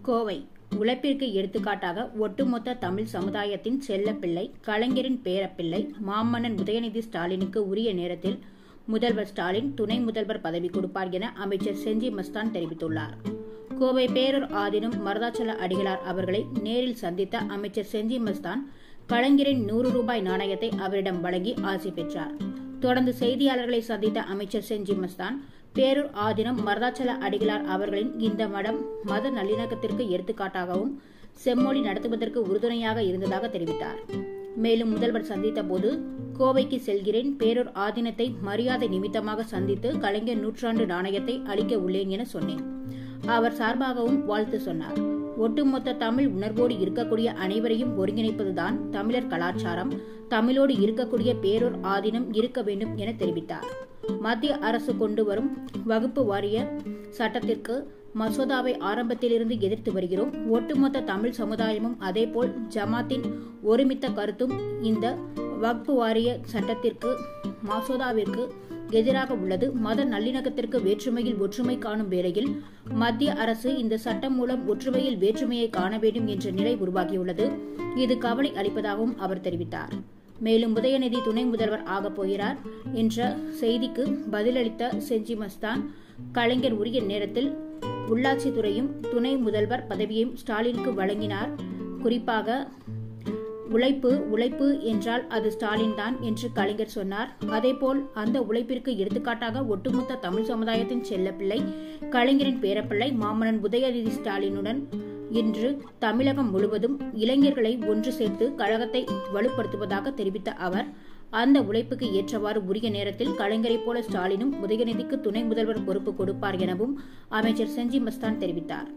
கோவை உழைப்பிற்கு எடுத்துக்காட்டாக ஒட்டுமொத்த தமிழ் சமுதாயத்தின் செல்லப்பிள்ளை, கலைஞரின் பேரப்பிள்ளை மாமன்னன் உதயநிதி ஸ்டாலினுக்கு உரிய நேரத்தில் முதல்வர் ஸ்டாலின் துணை முதல்வர் பதவி கொடுப்பார் என அமைச்சர் செஞ்சி மஸ்தான் தெரிவித்துள்ளார். கோவை பேரூர் ஆதீனம் மருதாச்சல அடிகளார் அவர்களை நேரில் சந்தித்த அமைச்சர் செஞ்சி மஸ்தான் கலைஞரின் 100 ரூபாய் நாணயத்தை அவரிடம் வழங்கி ஆசி பெற்றார். தொடர்ந்து செய்தியாளர்களை சந்தித்த அமைச்சர் செஞ்சி மஸ்தான் பேரூர் ஆதீனம் மருதாச்சல அடிகளார் அவர்களின் இந்த மடம் மத நல்லிணக்கத்திற்கு எடுத்துக்காட்டாகவும் செம்மொழி நடத்துவதற்கு உறுதுணையாக இருந்ததாக தெரிவித்தார். மேலும் முதல்வர் சந்தித்த போது கோவைக்கு செல்கிறேன், பேரூர் ஆதீனத்தை மரியாதை நிமித்தமாக சந்தித்து கலைஞர் 100 நாணயத்தை அளிக்க உள்ளேன் என சொன்னேன். அவர் சார்பாகவும் வாழ்த்து சொன்னார். ஒட்டுமொத்த தமிழ் உணர்வோடு இருக்கக்கூடிய அனைவரையும் ஒருங்கிணைப்பதுதான் தமிழர் கலாச்சாரம். தமிழோடு இருக்கக்கூடிய பேரூர் ஆதீனம் இருக்க வேண்டும் என தெரிவித்தார். மத்திய அரசு கொண்டு வரும் வகுப்பு வாரிய சட்டத்திற்கு மசோதாவை ஆரம்பத்திலிருந்து எதிர்த்து வருகிறோம். ஒட்டுமொத்த தமிழ் சமுதாயமும் அதேபோல் ஜமாத்தின் ஒருமித்த கருத்தும் இந்த வகுப்பு வாரிய சட்டத்திற்கு மசோதாவிற்கு எதிராக உள்ளது. மத நல்லிணக்கத்திற்கு வேற்றுமையில் ஒற்றுமை காணும் வேளையில் மத்திய அரசு இந்த சட்டம் மூலம் ஒற்றுமையில் வேற்றுமையை காண வேண்டும் என்ற நிலை உருவாகியுள்ளது. இது கவலை அளிப்பதாகவும் அவர் தெரிவித்தார். மேலும் உதயநிதி துணை முதல்வர் ஆகப் போகிறார் என்ற செய்திக்கு பதிலளித்த செஞ்சி மஸ்தான், கலைஞர் உரிய நேரத்தில் உள்ளாட்சித்துறையும் துணை முதல்வர் பதவியையும் ஸ்டாலினுக்கு வழங்கினார். குறிப்பாக உழைப்பு என்றால் அது ஸ்டாலின் தான் என்று கலைஞர் சொன்னார். அதேபோல் அந்த உழைப்பிற்கு எடுத்துக்காட்டாக ஒட்டுமொத்த தமிழ் சமுதாயத்தின் செல்லப்பிள்ளை, கலைஞரின் பேரப்பிள்ளை மாமன்னன் உதயநிதி ஸ்டாலினுடன் இன்று தமிழகம் முழுவதும் இளைஞர்களை ஒன்று சேர்த்து கழகத்தை வலுப்படுத்துவதாக தெரிவித்த அவர், அந்த உழைப்புக்கு ஏற்றவாறு உரிய நேரத்தில் கலைஞரை போல ஸ்டாலினும் உதயநிதிக்கு துணை முதல்வர் பொறுப்பு கொடுப்பார் எனவும் அமைச்சர் செஞ்சி மஸ்தான் தெரிவித்தார்.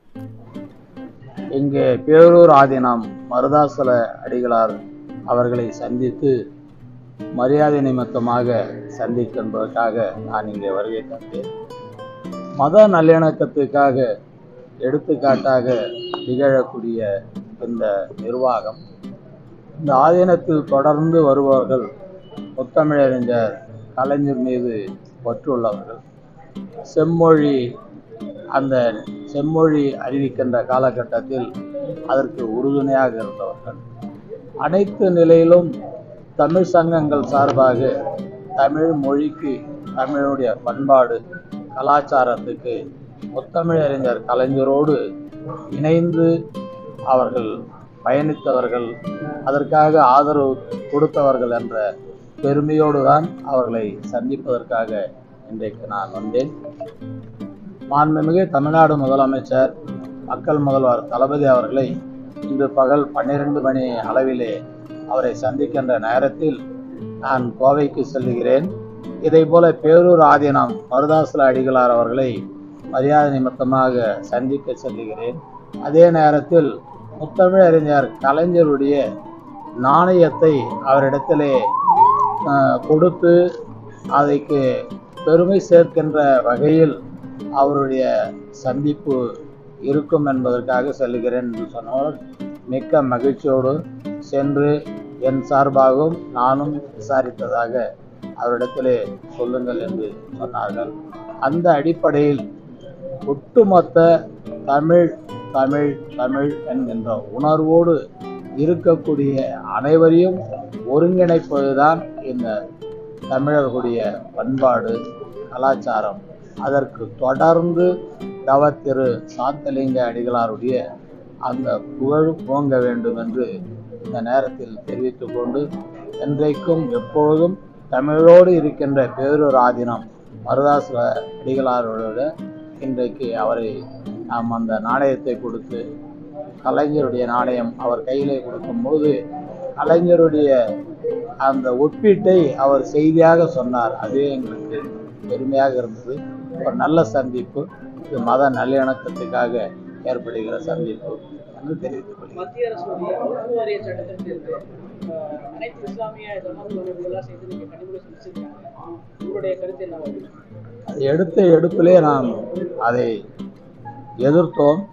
இங்கே பேரூர் ஆதீனம் மருதாசல அடிகளார் அவர்களை சந்தித்து மரியாதை நிமித்தமாக சந்திக்கின்றதற்காக நான் இங்கே வருகை தந்தேன். மத நல்லிணக்கத்துக்காக எடுத்துக்காட்டாக திகழக்கூடிய இந்த நிர்வாகம், இந்த ஆதீனத்தில் தொடர்ந்து வருபவர்கள் முத்தமிழறிஞர் கலைஞர் மீது பற்றுள்ளவர்கள், செம்மொழி அறிவிக்கின்ற காலகட்டத்தில் அதற்கு உறுதுணையாக இருந்தவர்கள். அனைத்து நிலையிலும் தமிழ் சங்கங்கள் சார்பாக தமிழ் மொழிக்கு, தமிழுடைய பண்பாடு கலாச்சாரத்துக்கு முத்தமிழறிஞர் கலைஞரோடு இணைந்து அவர்கள் பயணித்தவர்கள், அதற்காக ஆதரவு கொடுத்தவர்கள் என்ற பெருமையோடு தான் அவர்களை சந்திப்பதற்காக இன்றைக்கு நான் வந்தேன். மாண்புமிகு தமிழ்நாடு முதலமைச்சர் மக்கள் முதல்வர் தளபதி அவர்களை இன்று பகல் 12 மணி அளவிலே அவரை சந்திக்கின்ற நேரத்தில் நான் கோவைக்கு செல்லுகிறேன். இதேபோல பேரூர் ஆதீனம் மருதாசல அடிகளார் அவர்களை மரியாதை நிமித்தமாக சந்திக்க செல்லுகிறேன். அதே நேரத்தில் முத்தமிழறிஞர் கலைஞருடைய நாணயத்தை அவரிடத்திலே கொடுத்து அதைக்கு பெருமை சேர்க்கின்ற வகையில் அவருடைய சந்திப்பு இருக்கும் என்பதற்காக செல்கிறேன் என்று சொன்னவர் மிக்க மகிழ்ச்சியோடு சென்று என் சார்பாகவும் நானும் விசாரித்ததாக அவரிடத்திலே சொல்லுங்கள் என்று சொன்னார்கள். அந்த அடிப்படையில் ஒட்டுமொத்த தமிழ் தமிழ் தமிழ் என்கின்ற உணர்வோடு இருக்கக்கூடிய அனைவரையும் ஒருங்கிணைப்பதுதான் இந்த தமிழர்களுடைய பண்பாடு கலாச்சாரம். அதற்கு தொடர்ந்து தவத்திரு சாந்தலிங்க அடிகளாருடைய அந்த புகழ் ஓங்க வேண்டும் என்று இந்த நேரத்தில் தெரிவித்துக் கொண்டு, என்றைக்கும் எப்பொழுதும் தமிழோடு இருக்கின்ற பேரூர் ஆதீனம் மருதாசல அடிகளாரோட இன்றைக்கு அவரை நாம் அந்த நாணயத்தை கொடுத்து, கலைஞருடைய நாணயம் அவர் கையிலே கொடுக்கும்போது கலைஞருடைய அந்த ஒப்பீட்டை அவர் செய்தியாக சொன்னார். அதுவே எங்களுக்கு பெருமையாக இருந்தது. ஒரு நல்ல சந்திப்பு, இது மத நல்லிணக்கத்துக்காக ஏற்படுகிற சந்திப்பு என்று தெரிவித்துக் கொள்கிறேன். மத்திய அரசுடைய வகுப்பு வாரிய சட்டத்திற்கு அனைத்து இஸ்லாமிய ஜமாத்துகளெல்லாம் சேர்ந்து நீங்க கண்டிப்பாக செஞ்சிருக்காங்க. உங்களுடைய கருத்து என்ன? அது எடுத்த எடுப்பிலே நாம் அதை எதிர்த்தோம்.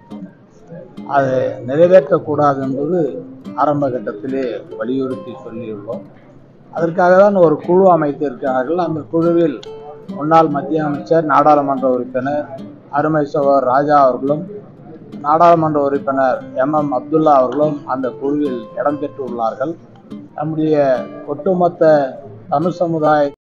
அதை நிறைவேற்றக்கூடாது என்பது ஆரம்ப கட்டத்திலே வலியுறுத்தி சொல்லியுள்ளோம். அதற்காக தான் ஒரு குழு அமைத்திருக்கிறார்கள். அந்த குழுவில் முன்னாள் மத்திய அமைச்சர், நாடாளுமன்ற உறுப்பினர் அருமை சகோதரர் ராஜா அவர்களும், நாடாளுமன்ற உறுப்பினர் MM அப்துல்லா அவர்களும் அந்த குழுவில் இடம்பெற்றுள்ளார்கள். நம்முடைய ஒட்டுமொத்த தமிழ் சமுதாய